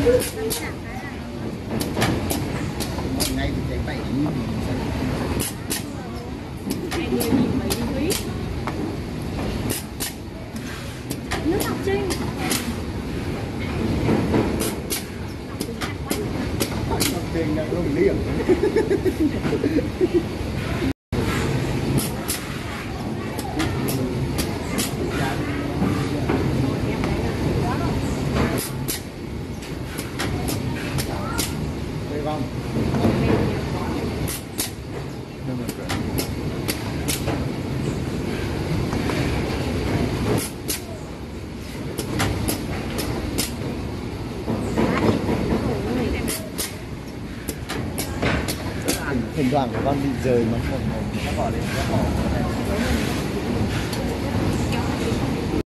Ngay thì thấy 7.000 mấy quý. Nước Ngọc Trinh. Ngọc Trinh đang lồng liềm. Vâng. Thỉnh thoảng của con bị rời mà nó bỏ lên nó bỏ này.